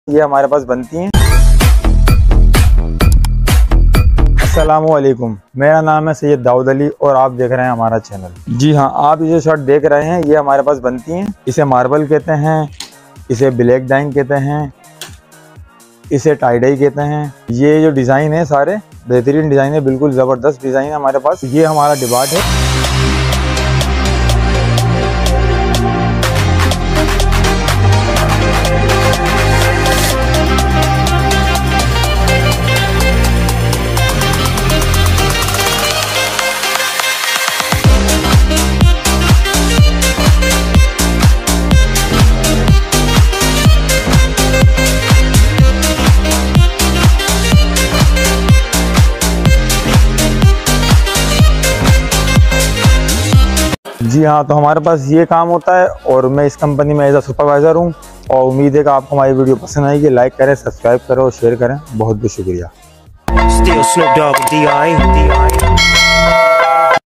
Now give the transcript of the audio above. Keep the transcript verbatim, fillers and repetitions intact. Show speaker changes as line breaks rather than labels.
ये हमारे पास बनती हैं। अस्सलामुअलैकुम, मेरा नाम है सैयद दाऊद अली और आप देख रहे हैं हमारा चैनल। जी हाँ, आप ये शर्ट देख रहे हैं ये हमारे पास बनती हैं। इसे मार्बल कहते हैं, इसे ब्लैक डाइंग कहते हैं, इसे टाई डाई कहते हैं। ये जो डिज़ाइन है सारे बेहतरीन डिज़ाइन है, बिल्कुल ज़बरदस्त डिज़ाइन है हमारे पास। ये हमारा डिबाट है। जी हाँ, तो हमारे पास ये काम होता है और मैं इस कंपनी में एज अ सुपरवाइज़र हूँ। और उम्मीद है कि आपको हमारी वीडियो पसंद आएगी। लाइक करें, सब्सक्राइब करें और शेयर करें। बहुत बहुत शुक्रिया।